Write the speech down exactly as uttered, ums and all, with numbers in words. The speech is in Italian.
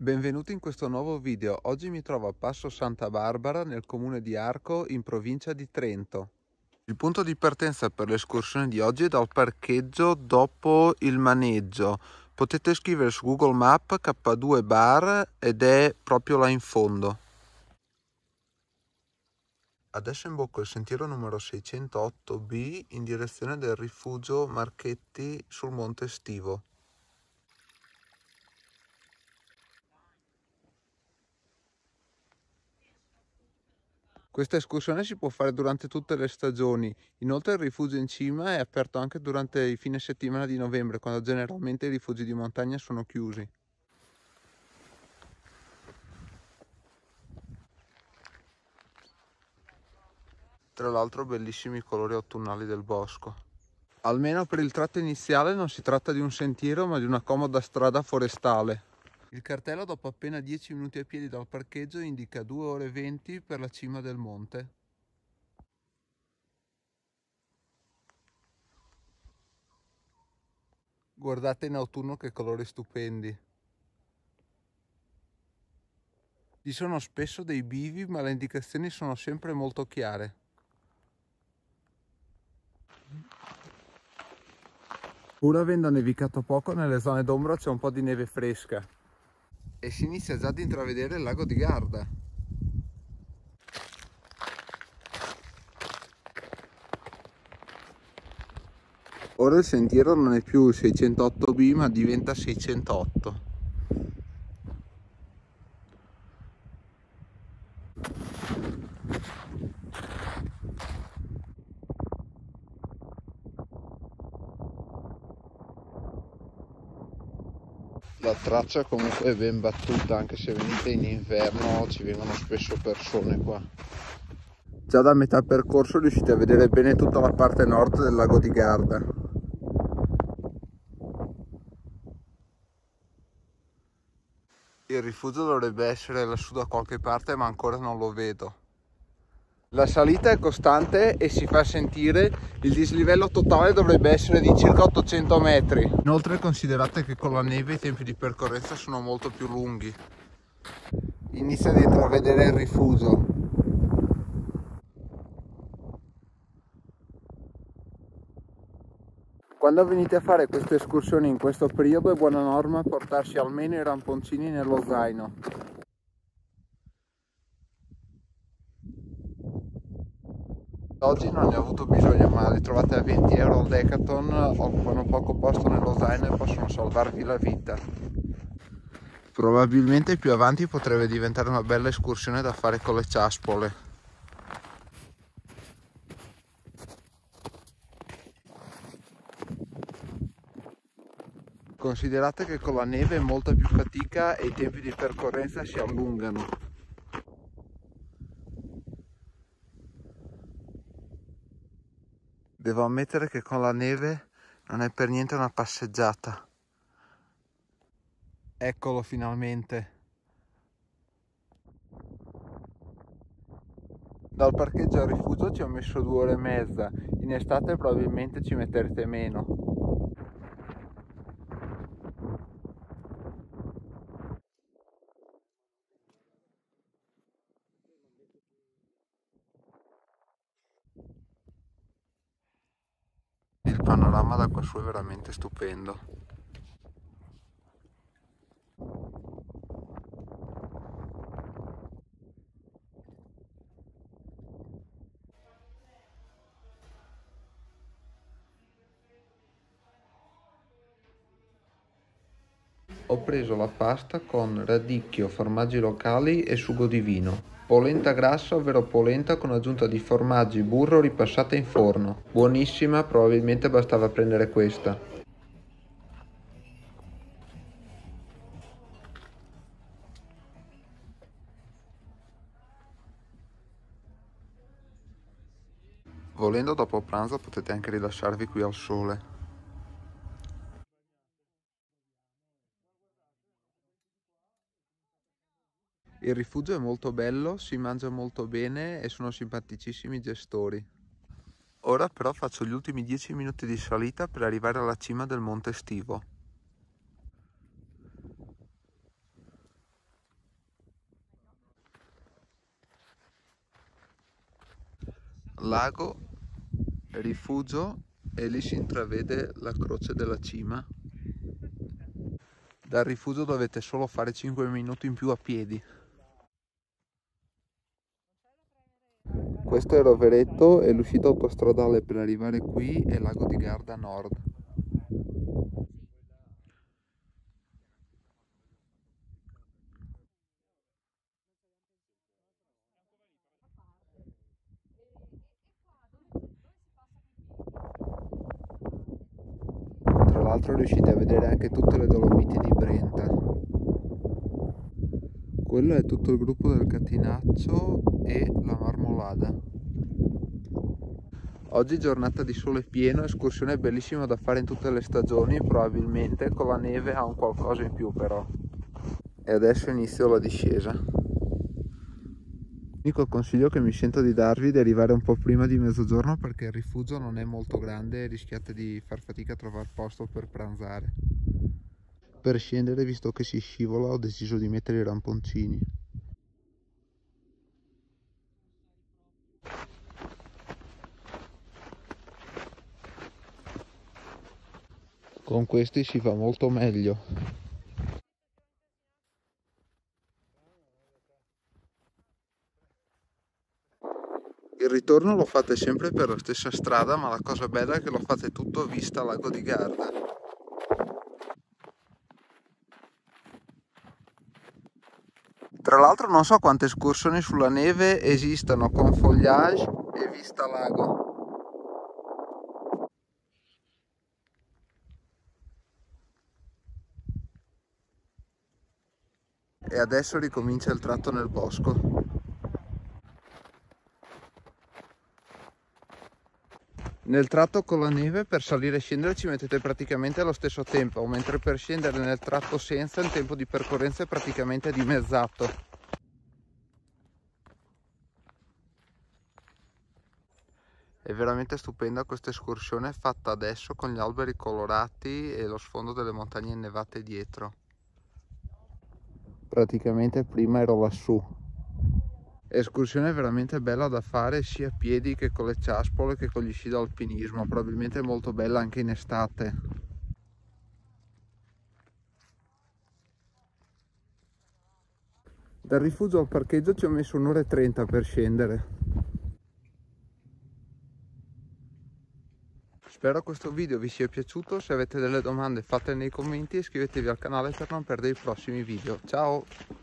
Benvenuti in questo nuovo video. Oggi mi trovo a Passo Santa Barbara nel comune di Arco in provincia di Trento. Il punto di partenza per l'escursione di oggi è dal parcheggio dopo il maneggio. Potete scrivere su Google Maps K due Bar ed è proprio là in fondo. Adesso imbocco il sentiero numero seicentotto B in direzione del rifugio Marchetti sul Monte Stivo. Questa escursione si può fare durante tutte le stagioni, inoltre il rifugio in cima è aperto anche durante i fine settimana di novembre, quando generalmente i rifugi di montagna sono chiusi. Tra l'altro bellissimi i colori autunnali del bosco. Almeno per il tratto iniziale non si tratta di un sentiero ma di una comoda strada forestale. Il cartello dopo appena dieci minuti a piedi dal parcheggio indica due ore e venti per la cima del monte. Guardate in autunno che colori stupendi. Ci sono spesso dei bivi ma le indicazioni sono sempre molto chiare. Pur avendo nevicato poco, nelle zone d'ombra c'è un po' di neve fresca. E si inizia già ad intravedere il lago di Garda. Ora il sentiero non è più il seicentotto B ma diventa seicentotto. La traccia comunque è ben battuta, anche se venite in inverno ci vengono spesso persone qua. Già da metà percorso riuscite a vedere bene tutta la parte nord del lago di Garda. Il rifugio dovrebbe essere lassù da qualche parte ma ancora non lo vedo. La salita è costante e si fa sentire, il dislivello totale dovrebbe essere di circa ottocento metri. Inoltre considerate che con la neve i tempi di percorrenza sono molto più lunghi. Inizia ad intravedere il rifugio. Quando venite a fare queste escursioni in questo periodo è buona norma portarsi almeno i ramponcini nello zaino. Oggi non ne ho avuto bisogno, ma li trovate a venti euro al Decathlon, occupano poco posto nello zaino e possono salvarvi la vita. Probabilmente più avanti potrebbe diventare una bella escursione da fare con le ciaspole. Considerate che con la neve è molta più fatica e i tempi di percorrenza si allungano. Devo ammettere che con la neve non è per niente una passeggiata. Eccolo finalmente. Dal parcheggio al rifugio ci ho messo due ore e mezza, in estate probabilmente ci metterete meno. Il panorama da quassù è veramente stupendo. Ho preso la pasta con radicchio, formaggi locali e sugo di vino. Polenta grassa, ovvero polenta con aggiunta di formaggi e burro ripassata in forno. Buonissima, probabilmente bastava prendere questa. Volendo dopo pranzo potete anche rilasciarvi qui al sole. Il rifugio è molto bello, si mangia molto bene e sono simpaticissimi i gestori. Ora però faccio gli ultimi dieci minuti di salita per arrivare alla cima del Monte Stivo. lago, rifugio, e lì si intravede la croce della cima. Dal rifugio dovete solo fare cinque minuti in più a piedi. Questo è Rovereto e l'uscita autostradale per arrivare qui è Lago di Garda Nord. Tra l'altro riuscite a vedere anche tutte le Dolomiti di Brenta. Quello è tutto il gruppo del Catinaccio e la Marmolada. Oggi giornata di sole pieno, escursione bellissima da fare in tutte le stagioni, probabilmente con la neve ha un qualcosa in più però. E adesso inizio la discesa. L'unico consiglio che mi sento di darvi è di arrivare un po' prima di mezzogiorno perché il rifugio non è molto grande e rischiate di far fatica a trovare posto per pranzare. Per scendere, visto che si scivola, ho deciso di mettere i ramponcini. Con questi si va molto meglio. Il ritorno lo fate sempre per la stessa strada, ma la cosa bella è che lo fate tutto vista Lago di Garda. Tra l'altro non so quante escursioni sulla neve esistano con foliage e vista lago. E adesso ricomincia il tratto nel bosco. Nel tratto con la neve per salire e scendere ci mettete praticamente allo stesso tempo, mentre per scendere nel tratto senza il tempo di percorrenza è praticamente dimezzato. È veramente stupenda questa escursione fatta adesso con gli alberi colorati e lo sfondo delle montagne innevate dietro. Praticamente prima ero lassù. Escursione veramente bella da fare sia a piedi che con le ciaspole che con gli sci d'alpinismo, probabilmente molto bella anche in estate. Dal rifugio al parcheggio ci ho messo un'ora e trenta per scendere. Spero questo video vi sia piaciuto, se avete delle domande fatele nei commenti e iscrivetevi al canale per non perdere i prossimi video. Ciao!